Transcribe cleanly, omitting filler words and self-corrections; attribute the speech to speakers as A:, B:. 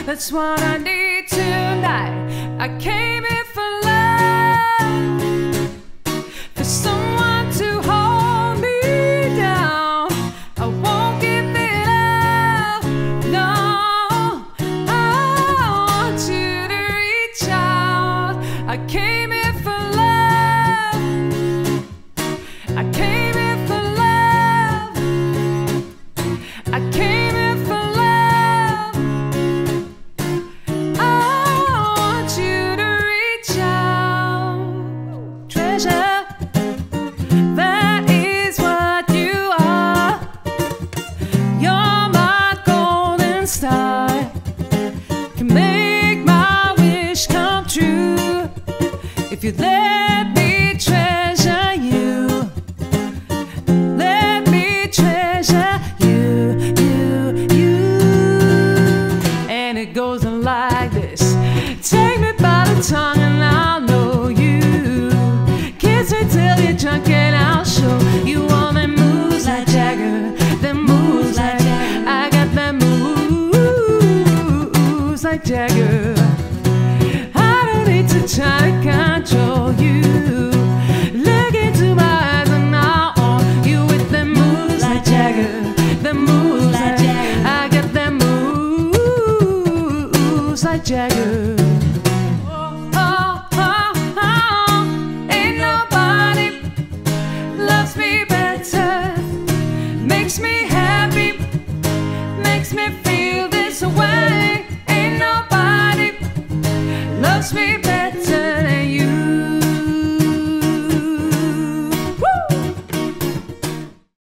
A: That's what I need tonight. I came here for love, for someone to hold me down. I won't give it up, no. I want you to reach out. I came here for love. I came here for love. I came here for love. That is what you are. You're my golden star. Can make my wish come true if you let